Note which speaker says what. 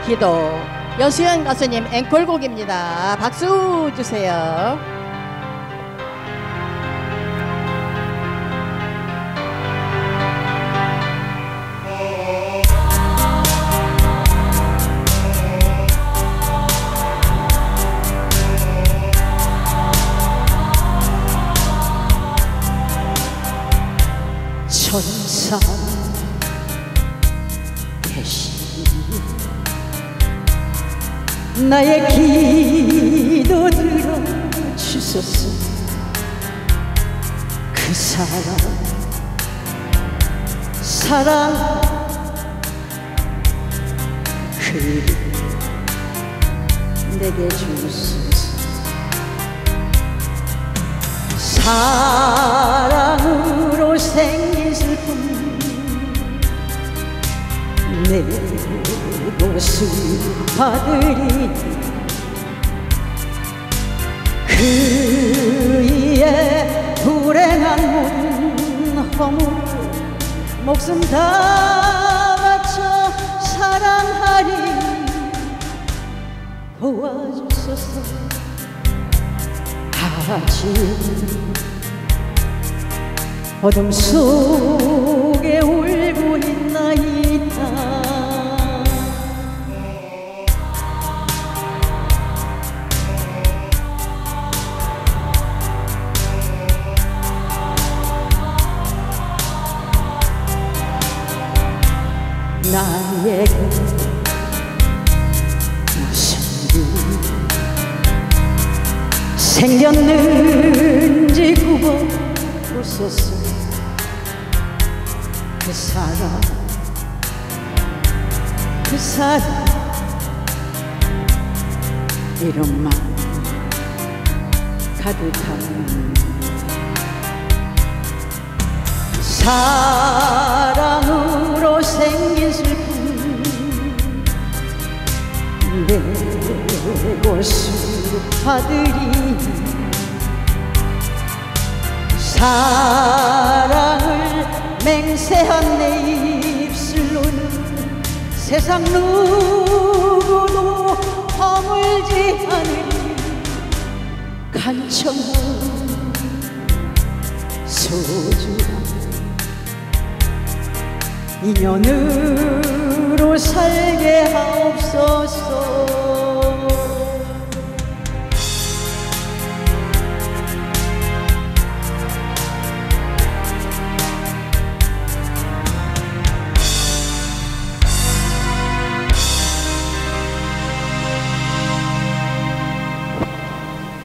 Speaker 1: 기도. 여수연 가수님 앵콜곡입니다. 박수 주세요.
Speaker 2: 천사 대신 나의 기도 들어주소서. 그 사랑 그 내게 주소서. 사랑으로 생긴 슬픔 내 모습아들이 그이의 불행한 모든 허물 목숨 다 바쳐 사랑하리. 도와주소서. 아직 어둠 속에 울고 있나이다. 나에게 무슨 일 생겼는지 굽어보소서. 그 사람 이름만 가득한 사랑으로 생긴 슬픔 내 모습아들이 사랑을 맹세한 내 입술로는 세상 누구도 허물지 않을 간청한 소중한 인연으로 살게 하오.